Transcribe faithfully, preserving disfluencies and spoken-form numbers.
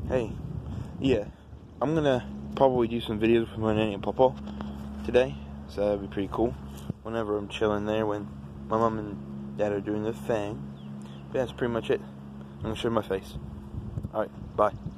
Hey, yeah, I'm gonna probably do some videos with my Nanny and Poppaw today, so that'd be pretty cool. Whenever I'm chilling there when my mom and dad are doing their thing. But that's pretty much it. I'm gonna show my face. Alright, bye.